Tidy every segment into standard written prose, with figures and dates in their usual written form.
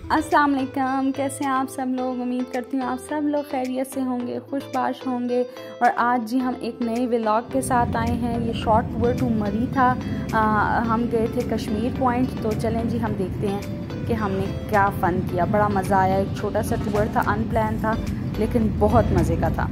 अस्सलाम वालेकुम, कैसे हैं आप सब लोग। उम्मीद करती हूँ आप सब लोग खैरियत से होंगे, खुशबाश होंगे। और आज जी हम एक नए व्लॉग के साथ आए हैं। ये शॉर्ट टूर टू मरी था। हम गए थे कश्मीर पॉइंट। तो चलें जी हम देखते हैं कि हमने क्या फ़न किया। बड़ा मज़ा आया। एक छोटा सा टूर था, अनप्लान था, लेकिन बहुत मज़े का था।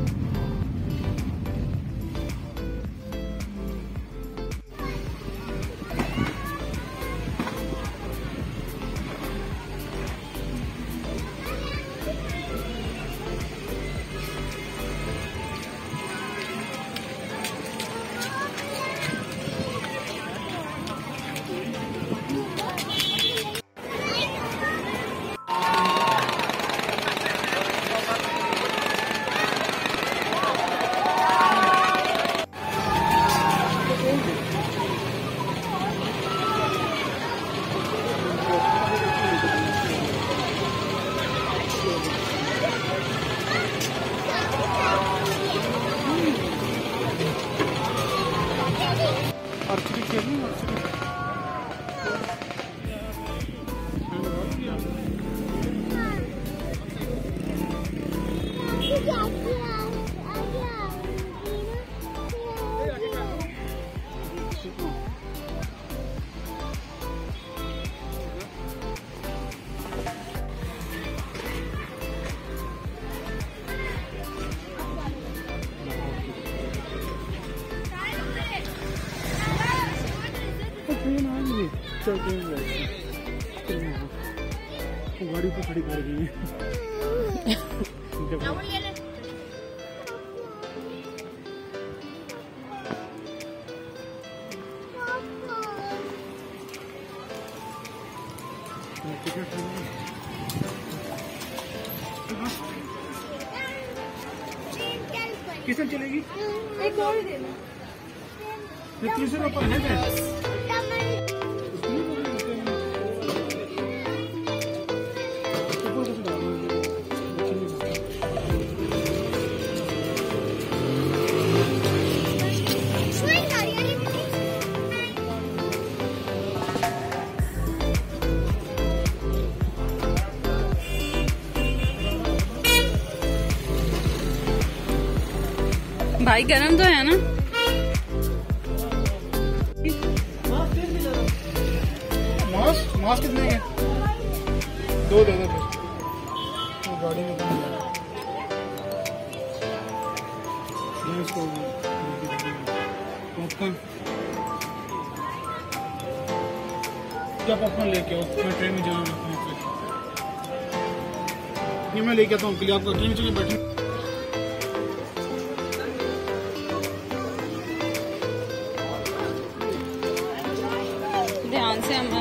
गाड़ी तो खड़ी कर गई है। किससे चलेगी? एक और देना। 300 रुपये है क्या? भाई गरम तो है ना? मास्क कितने के? 2 दे दो तो गाड़ी में पॉपकॉर्न क्या पॉपकॉर्न लेके आओ, मैं ट्रेन में जाना है। ये मैं लेके आता हूँ, के लिए आपको ट्रेन में चलिए बैठे। ध्यान से अमन।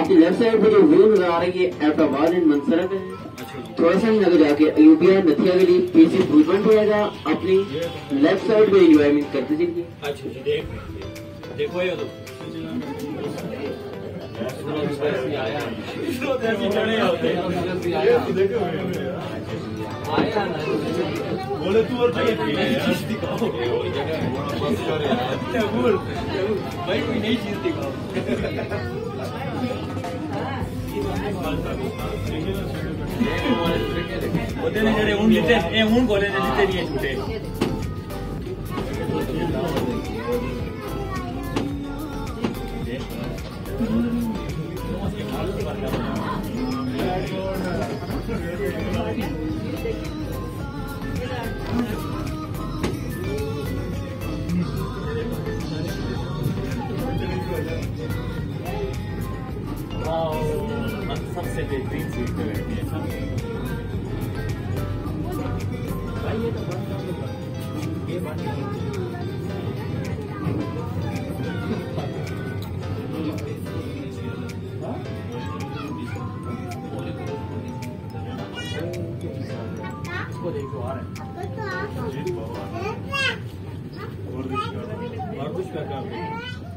आपकी लेफ्ट साइड पे जो व्यू नजर आ रही है एबटाबाद एंड मंसरा का है। थोड़ा सा नजर जाके अयूबिया नथिया के लिए पीसी भूलबन जाएगा। अपनी लेफ्ट साइड पे एंजॉयमेंट करते चलिए। अच्छा जी देखो ये तो बोले तू और भाई दिखाओ भाई कोई नई चीज दिखाओ। हूं कॉलेज जीते नहीं है छूटे। सबसे बेहतरीन सीट पे बैठी है। इसको देखो आ रहा है और कुछ का काम नहीं।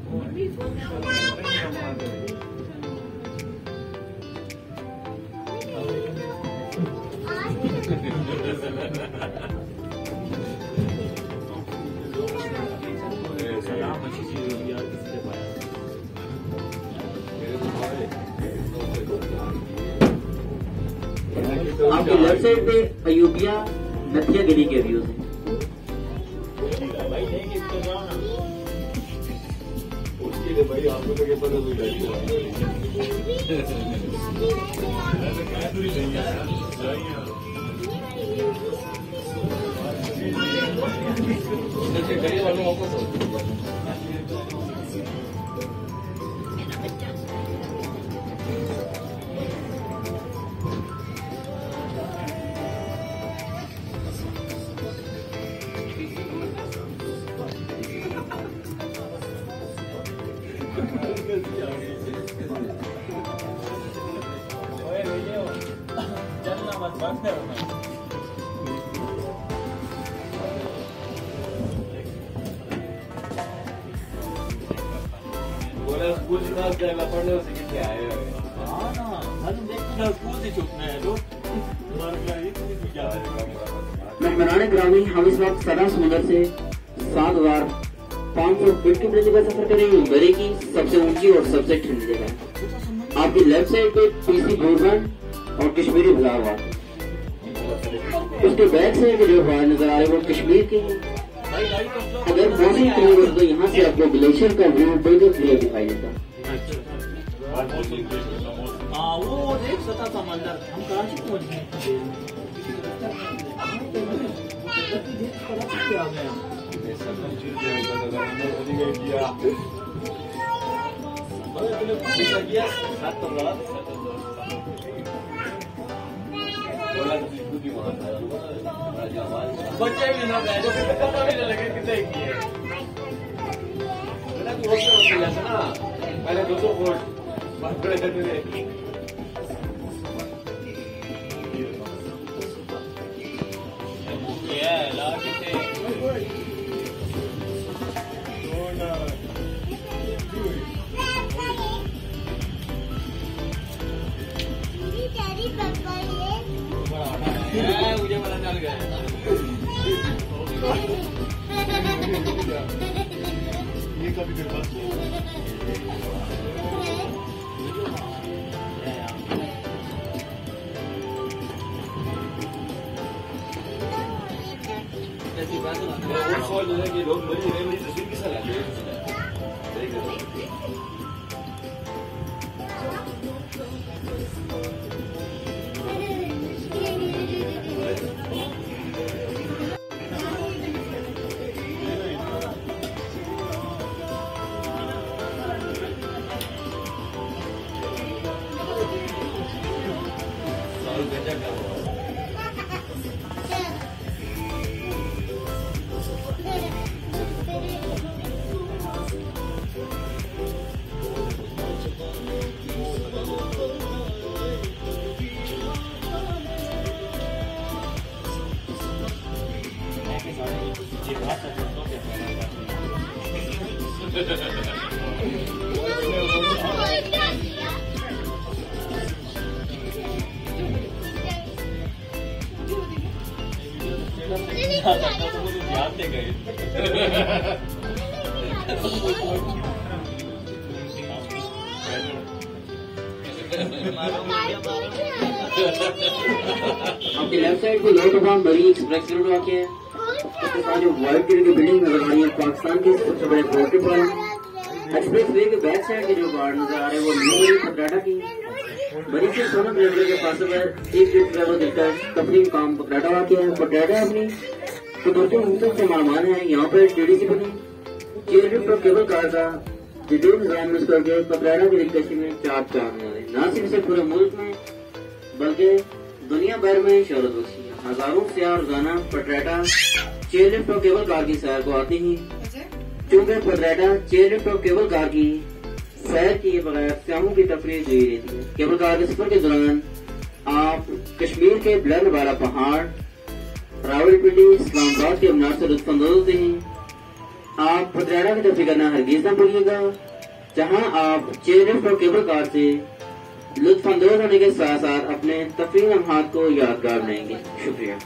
सलाम अच्छी चीज होगी यार किसने पाया। आपकी लेफ्ट साइड पे अयूबिया नथिया गली के व्यूज हैं। भाई आपको तो क्या पता चलना मत बंद करना। बोला स्कूल से बात जाएगा पढ़ने से क्या आए। हाँ ना हम देखना स्कूल से छूटना है तो मेहमानान ग्रामीण हम इस वक्त सदा समुद्र से 7,500 फीट की ऊंचाई का सफर करेंगे। उमरे की सबसे ऊंची और सबसे ठंडी जगह। आपकी लेफ्ट साइड पे पीसी भूलबन और कश्मीरी बाजार। उसके बैक साइड पे जो बाहर नजर आ रहे हैं वो कश्मीर के हैं। अगर मौसम क्लियर हो तो यहाँ से आपको ग्लेशियर का व्यू बिल्कुल क्लियर दिखाई देता। हाँ वो देख सकता समंदर हम कराची पहुँच गए। आ गए बच्चे भी ना बैठे पता भी नहीं लगे कितने की है ना पहले 200 वोल्ट बात करे मुझे पता चल गया ये कभी मेरे पास ऐसी बात है कि लोग मेरी तस्वीर किसा लाते हैं। जाते गए आपके लेफ्ट साइड को लोट ऑफ मरी एक्सप्रेस रोड वाक़ है। उसके साथ जो व्हाइट कलर की बिल्डिंग नजर आ रही है पाकिस्तान के सबसे बड़े पोर्ट पर एक्सप्रेस वे के बैक साइड के जो गार्ड नजर आ रहे हैं वो न्यू मरी पकड़ाटा की बड़ी से सोना किलोमीटर के फासले पर एक जो ट्रेवल दिखकर कंपनी काम पकड़ाटा वाक़ है। पकड़ाटा अपनी कुदरती मुमकिन से मालमान है। यहाँ पर टीडीसी बनी चेयरलिफ्ट और केबल कार का जदीद निजाम यूज करके पकड़ाटा की दिलकशी में चार चांद लगे। न सिर्फ इसे पूरे मुल्क में बल्कि दुनिया भर में शोहरत बख्शी है। हजारों सयाह रोजाना पटरेटा चेयरलिफ्ट और केबल कार की सैर को आती ही, क्योंकि पटरेटा चेयरलिफ्ट और केबल कार की सैर किए बगैर सयाहों की तफरीह जुड़ी रहती है। केबल कार के सफर के दौरान आप कश्मीर के बुलंद वाला पहाड़, रावलपिंडी, इस्लामाबाद के मीनार से लुत्फानंदोज होते हैं। आप पटरेटा की तफरीह करना हरगिज न भूलिएगा, जहाँ आप चेयरलिफ्ट और केबल कार से लुत्फानंदोज होने के साथ साथ अपने तफरीह लम्हात को यादगार बनाएंगे। शुक्रिया।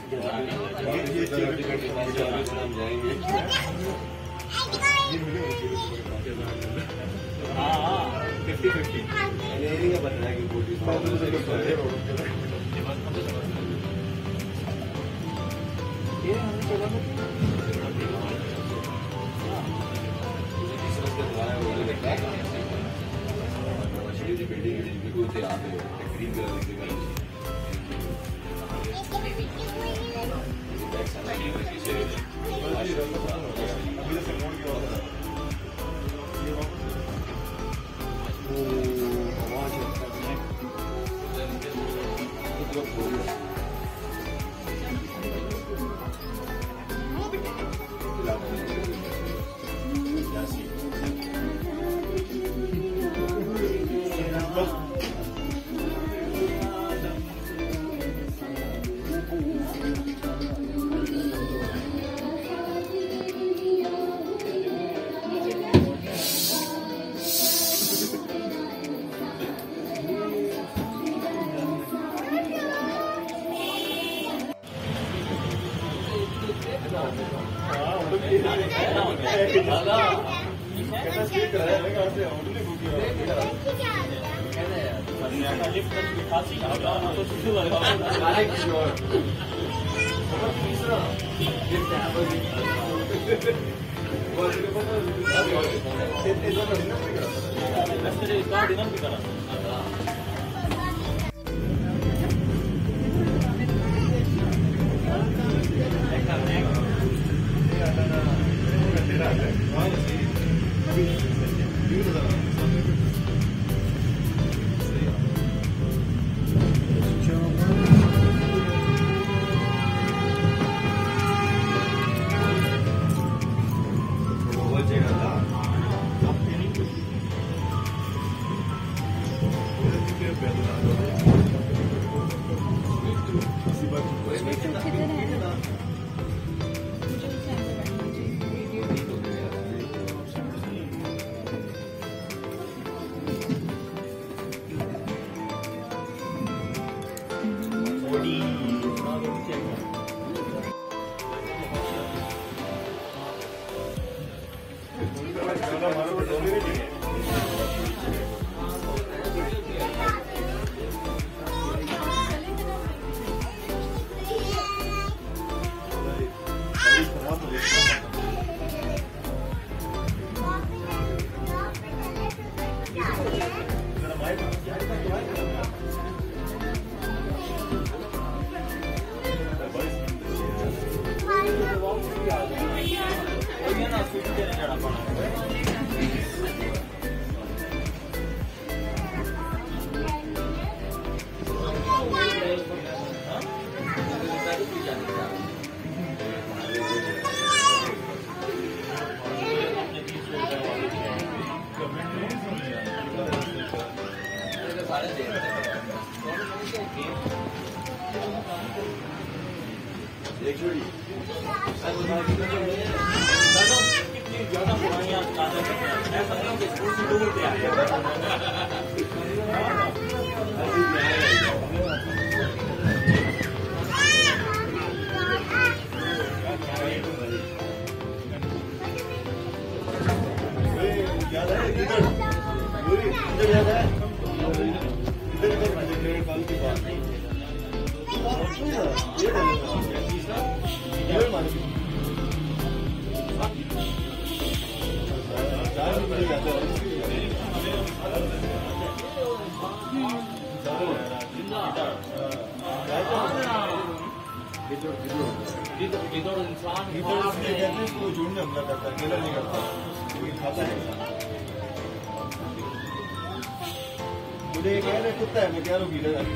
कितनी ज्यादा पुरानी आप झुंड में हमला करता है, अकेला नहीं करता, लेकिन खाता है। मुझे ये कह रहे कुत्ता है, मैं कह रहा हूँ गीला है।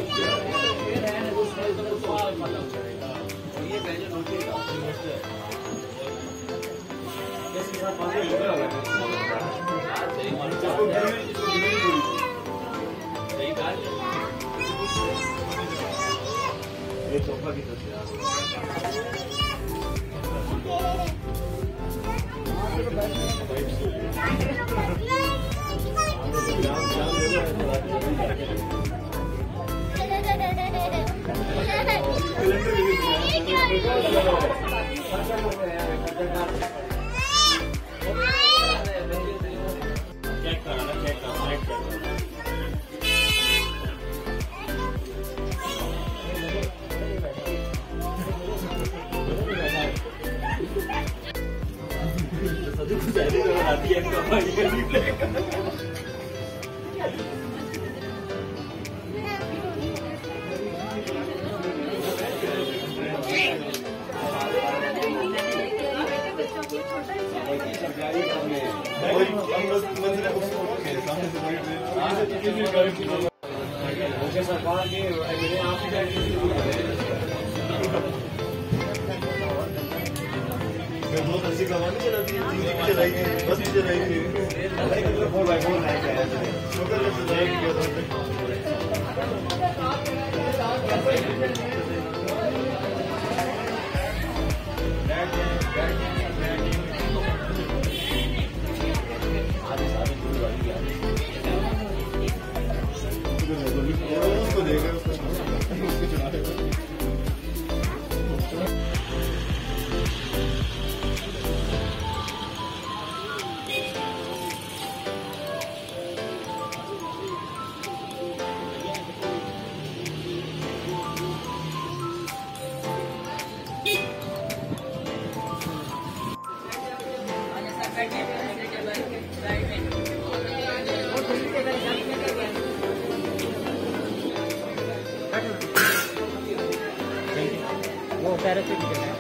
ये सोफा की तस्वीर सरकार के बहुत अच्छी कहानी चलाती है, चलाई थी, बस चलाई थी, 4x4 उसको देगा उसको चला देगा। वो पैराशूट की जगह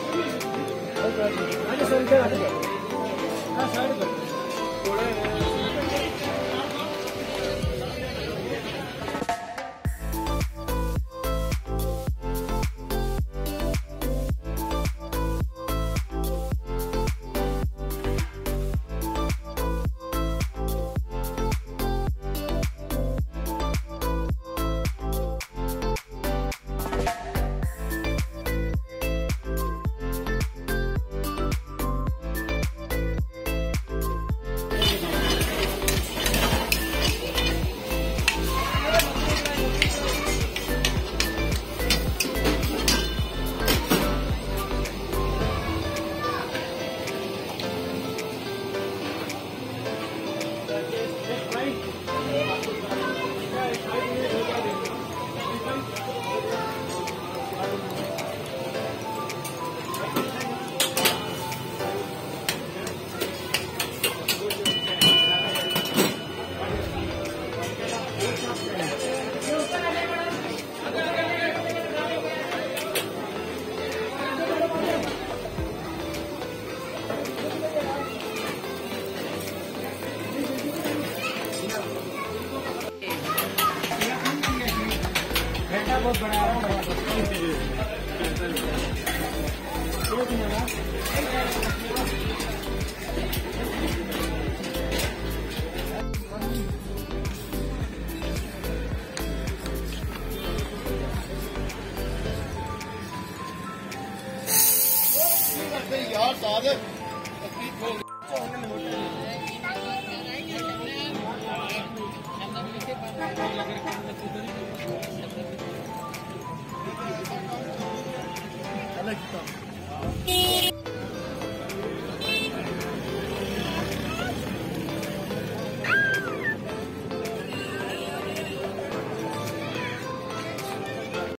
बहुत बड़ा यार अलग